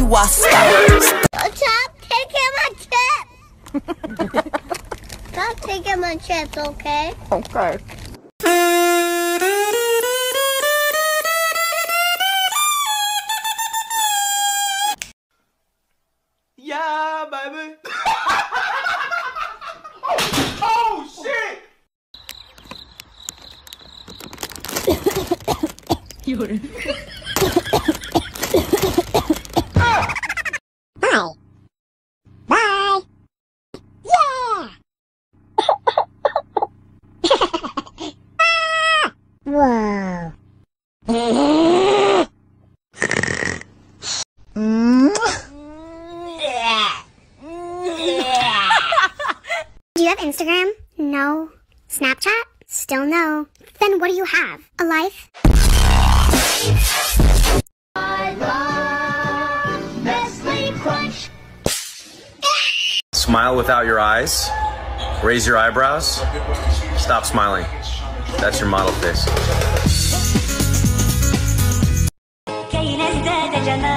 stop. Stop taking my chips. Stop taking my chips, okay? Okay. Yeah, baby. Oh, shit. Bye. Bye. Yeah. Whoa. Do you have Instagram? No. Snapchat? Still no. Then what do you have? A life? I love Nestle Crunch. Smile without your eyes. Raise your eyebrows. Stop smiling. That's your model face.